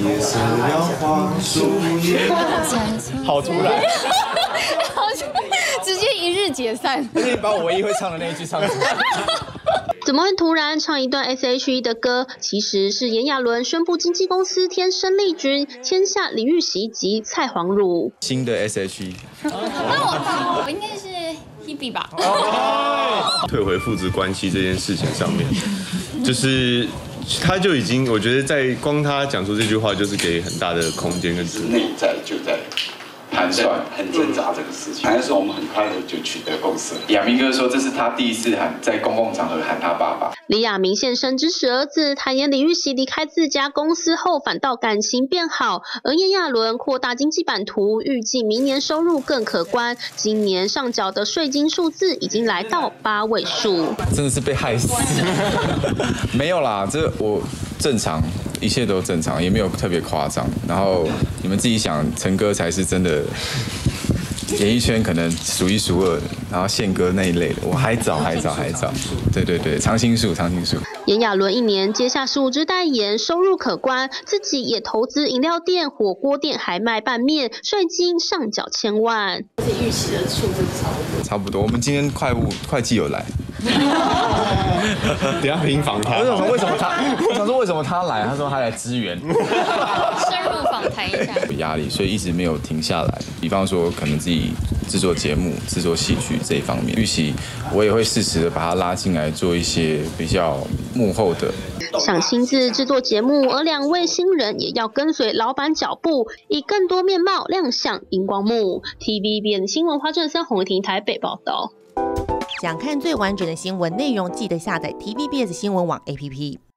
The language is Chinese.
夜色了花树叶。 好突然， 直接一日解散。 而且你把我唯一会唱的那一句唱出来。 怎么会突然唱一段 S.H.E 的歌？其实是炎亚纶宣布经纪公司天生丽君签下李玉玺及蔡黄汝。 新的 S.H.E， 那我应该是 Hebe 吧。 退回父子关系这件事情上面，就是他就已经，我觉得在光他讲出这句话，就是给很大的空间跟自由。 内在就在盘算、很挣扎这个事情。还是说我们很快的就取得共识。亚明哥说这是他第一次在公共场合喊他爸爸。 李亚明现身支持儿子，坦言李玉玺离开自家公司后，反倒感情变好。而炎亚纶扩大经济版图，预计明年收入更可观。今年上缴的税金数字已经来到8位数， 真的是被害死。没有啦，这我正常。一切都正常，也没有特别夸张。然后你们自己想，陈哥才是真的演艺圈可能数一数二的，然后宪哥那一类的，我还早。对，常青树。 炎亚纶一年接下15支代言，收入可观，自己也投资饮料店、火锅店，还卖拌面，税金上缴1000万。 而且预期的数字差不多。我们今天会计有来。 等下平访他。 我想说为什么他来？他说他来支援。 深入访谈一下。 有压力，所以一直没有停下来。比方说，可能自己制作节目、制作戏剧这一方面，预期我也会适时的把他拉进来做一些比较幕后的。 想亲自制作节目，而2位新人也要跟随老板脚步，以更多面貌亮相荧光幕。TVBS 新闻花正森洪怡婷台北报道。 想看最完整的新闻内容，记得下载 TVBS 新闻网 APP。